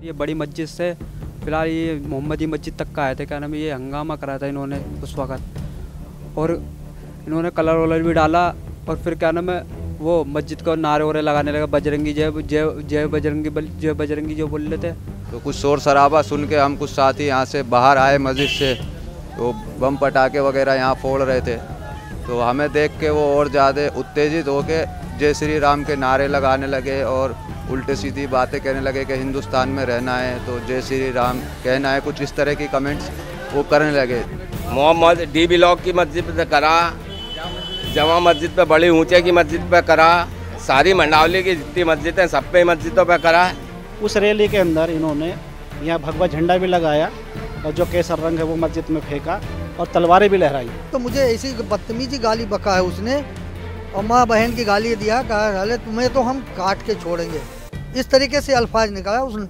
ये बड़ी मस्जिद से फिलहाल ये मोहम्मदी मस्जिद तक का आए थे, क्या नाम है, ये हंगामा कराया था इन्होंने उस वक्त, और इन्होंने कलर वलर भी डाला, और फिर क्या नाम है वो मस्जिद को नारे वारे लगाने लगा, बजरंगी जय जय जय बजरंगी जो बोल रहे थे। तो कुछ शोर शराबा सुन के हम कुछ साथी यहाँ से बाहर आए मस्जिद से, तो बम पटाखे वगैरह यहाँ फोड़ रहे थे, तो हमें देख के वो और ज़्यादा उत्तेजित होके जय श्री राम के नारे लगाने लगे और उल्टे सीधी बातें कहने लगे कि हिंदुस्तान में रहना है तो जय श्री राम कहना है, कुछ इस तरह की कमेंट्स वो करने लगे। मोहम्मद डी ब्लॉक की मस्जिद पे करा, जमा मस्जिद पे बड़ी ऊंचे की मस्जिद पे करा, सारी मंडावली की जितनी मस्जिद हैं सब पे मस्जिदों पे करा। उस रैली के अंदर इन्होंने यहाँ भगवा झंडा भी लगाया और जो केसर रंग है वो मस्जिद में फेंका और तलवारें भी लहराई। तो मुझे ऐसी बदतमीजी गाली बका है उसने, और माँ बहन की गाली दिया, कहा अरे तुम्हें तो हम काट के छोड़ेंगे, इस तरीके से अल्फाज निकाला उसने।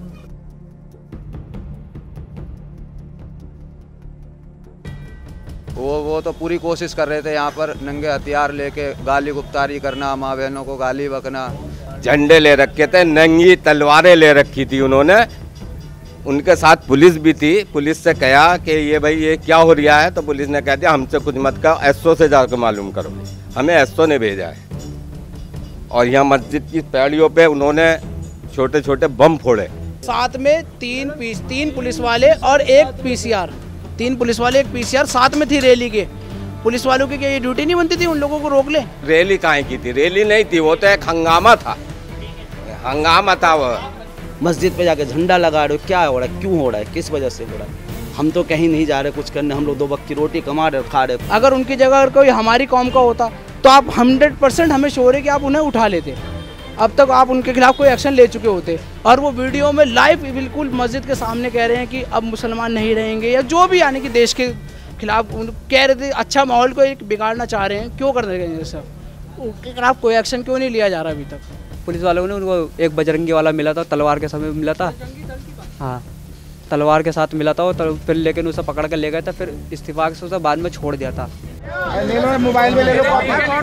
वो तो पूरी कोशिश कर रहे थे यहाँ पर नंगे हथियार लेके गाली गुप्तारी करना, माँ बहनों को गाली बकना। झंडे ले रखे थे, नंगी तलवारें ले रखी थी उन्होंने, उनके साथ पुलिस भी थी। पुलिस से कहा कि ये भाई ये क्या हो रहा है, तो पुलिस ने कह दिया हमसे कुछ मत कहो, एसओ से जाकर मालूम करो। हमें एसओ ने भेजा है, और यहाँ मस्जिद की पैड़ियों पे उन्होंने छोटे छोटे बम फोड़े। साथ में तीन पुलिस वाले और एक पीसीआर, 3 पुलिस वाले 1 पीसीआर साथ में थी रैली के। पुलिस वालों की क्या ये ड्यूटी नहीं बनती थी उन लोगों को रोक ले? रैली काहे की थी? रैली नहीं थी, वो तो एक हंगामा था, हंगामा था वो। मस्जिद पे जाके झंडा लगा रहे हो, क्या हो रहा है, क्यों हो रहा है, किस वजह से हो रहा है? हम तो कहीं नहीं जा रहे कुछ करने, हम लोग 2 वक्त की रोटी कमा रहे खा रहे। अगर उनकी जगह अगर कोई हमारी कौम का होता तो आप 100% हमें श्योर है कि आप उन्हें उठा लेते। अब तक आप उनके खिलाफ कोई एक्शन ले चुके होते, और वो वीडियो में लाइव बिल्कुल मस्जिद के सामने कह रहे हैं कि अब मुसलमान नहीं रहेंगे, या जो भी यानी कि देश के खिलाफ कह रहे थे, अच्छा माहौल को बिगाड़ना चाह रहे हैं। क्यों कर रहे हैं ये सब? उनके खिलाफ कोई एक्शन क्यों नहीं लिया जा रहा अभी तक? पुलिस वालों ने उनको एक बजरंगी वाला मिला था, तलवार के समय मिला था, हाँ तलवार के साथ मिला था, और फिर लेकिन उसे पकड़ कर ले गए थे, फिर इस्तीफाक से उसे बाद में छोड़ दिया था। मोबाइल में ले लो,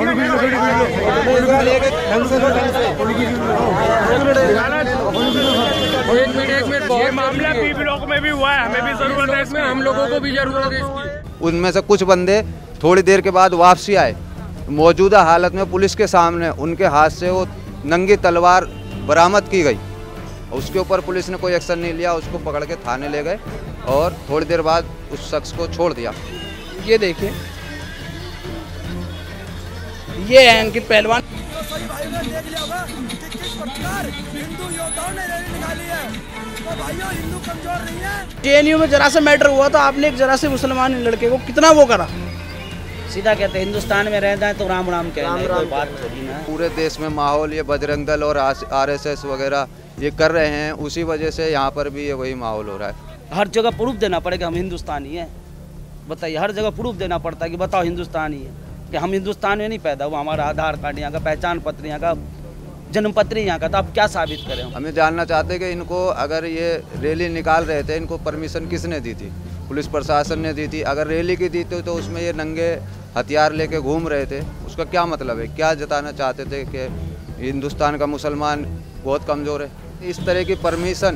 ये मामला बी ब्लॉक में भी हुआ है, हमें भी जरूरत है इसमें, हम लोगों को भी जरूरत है इसकी। उनमें से कुछ बंदे थोड़ी देर के बाद वापसी आए, मौजूदा हालत में पुलिस के सामने उनके हाथ से वो नंगी तलवार बरामद की गई। उसके ऊपर पुलिस ने कोई एक्शन नहीं लिया, उसको पकड़ के थाने ले गए और थोड़ी देर बाद उस शख्स को छोड़ दिया। ये देखिए, ये है अंकित पहलवान। जेएनयू में जरा सा मैटर हुआ था, आपने एक जरा से मुसलमान लड़के को कितना वो करा। सीधा कहते हैं हिंदुस्तान में रहना है तो राम राम कहना है, कोई बात थोड़ी ना। पूरे देश में माहौल ये बजरंग दल और आरएसएस वगैरह ये कर रहे हैं, उसी वजह से यहाँ पर भी ये वही माहौल हो रहा है। हर जगह प्रूफ देना पड़ेगा हम हिंदुस्तानी हैं, बताइए, हर जगह प्रूफ देना पड़ता है कि बताओ हिंदुस्तानी है, कि हम हिंदुस्तान में नहीं पैदा हुआ, हमारा आधार कार्ड यहाँ का, पहचान पत्र यहाँ का, जन्म पत्र यहाँ का, तो आप क्या साबित करें? हमें जानना चाहते हैं कि इनको अगर ये रैली निकाल रहे थे, इनको परमिशन किसने दी थी? पुलिस प्रशासन ने दी थी। अगर रैली की दी तो उसमें ये नंगे हथियार लेके घूम रहे थे, उसका क्या मतलब है? क्या जताना चाहते थे कि हिंदुस्तान का मुसलमान बहुत कमज़ोर है? इस तरह की परमिशन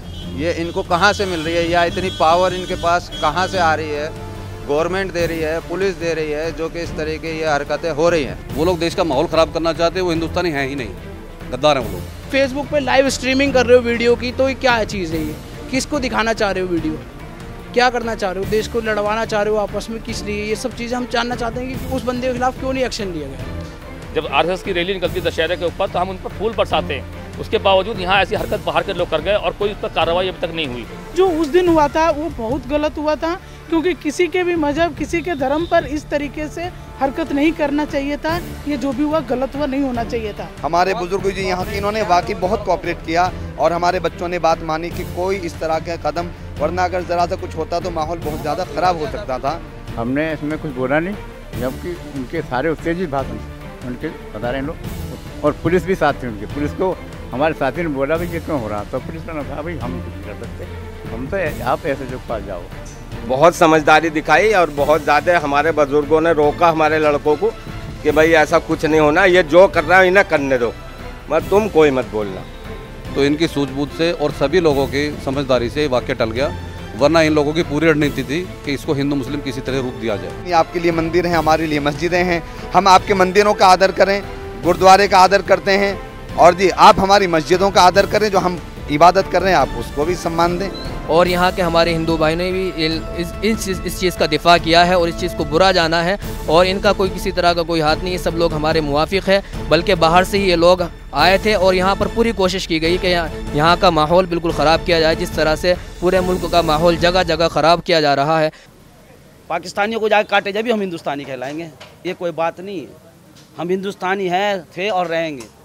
ये इनको कहाँ से मिल रही है, या इतनी पावर इनके पास कहाँ से आ रही है? गवर्नमेंट दे रही है, पुलिस दे रही है, जो कि इस तरह की ये हरकतें हो रही हैं। वो लोग देश का माहौल ख़राब करना चाहते हैं, वो हिंदुस्तानी हैं ही नहीं, गद्दार हैं वो लोग। फेसबुक पे लाइव स्ट्रीमिंग कर रहे हो वीडियो की, तो ये क्या चीज़ है? ये किसको दिखाना चाह रहे हो वीडियो? क्या करना चाह रहे हो? देश को लड़वाना चाह रहे हो आपस में, किस लिए? ये सब चीज़ें हम जानना चाहते हैं कि उस बंदे के खिलाफ क्यों नहीं एक्शन लिया गया। जब आरएसएस की रैली निकलती है दशहरे के ऊपर, तो हम उन पर फूल बरसाते हैं, उसके बावजूद यहाँ ऐसी हरकत बाहर के लोग कर गए और कोई उस पर कार्रवाई अभी तक नहीं हुई। जो उस दिन हुआ था वो बहुत गलत हुआ था, क्योंकि किसी के भी मजहब, किसी के धर्म पर इस तरीके से हरकत नहीं करना चाहिए था। ये जो भी हुआ गलत हुआ, नहीं होना चाहिए था। हमारे बुजुर्ग जी यहाँ के, इन्होंने वाकई बहुत कोऑपरेट किया और हमारे बच्चों ने बात मानी कि कोई इस तरह के कदम, वरना अगर ज़रा सा कुछ होता तो माहौल बहुत ज़्यादा ख़राब हो सकता था। हमने इसमें कुछ बोला नहीं, जबकि उनके सारे उत्तेजित भाषण उनके बता रहे हैं लोग, और पुलिस भी साथ थी उनकी। पुलिस को हमारे साथी ने बोला भाई ये क्यों हो रहा, तो पुलिस ने कहा भाई हम कुछ कर सकते, हम तो आप ऐसे जो पास जाओ। बहुत समझदारी दिखाई और बहुत ज़्यादा हमारे बुजुर्गों ने रोका हमारे लड़कों को कि भाई ऐसा कुछ नहीं होना, ये जो कर रहा है इन्हें करने दो, मत तुम कोई मत बोलना। तो इनकी सूझबूझ से और सभी लोगों की समझदारी से वाक़या टल गया, वरना इन लोगों की पूरी रणनीति थी कि इसको हिंदू मुस्लिम किसी तरह रूप दिया जाए। ये आपके लिए मंदिर हैं, हमारे लिए मस्जिदें हैं, हम आपके मंदिरों का आदर करें, गुरुद्वारे का आदर करते हैं, और जी आप हमारी मस्जिदों का आदर करें, जो हम इबादत कर रहे हैं आप उसको भी सम्मान दें। और यहाँ के हमारे हिंदू भाई ने भी इस चीज़ का दिफा किया है और इस चीज़ को बुरा जाना है, और इनका कोई किसी तरह का कोई हाथ नहीं है, सब लोग हमारे मुवाफिक है, बल्कि बाहर से ही ये लोग आए थे और यहाँ पर पूरी कोशिश की गई कि यहाँ का माहौल बिल्कुल ख़राब किया जाए, जिस तरह से पूरे मुल्क का माहौल जगह जगह ख़राब किया जा रहा है। पाकिस्तानियों को जाकर काटे जब भी हम हिंदुस्तानी कहलाएंगे, ये कोई बात नहीं है। हम हिंदुस्तानी हैं, थे और रहेंगे।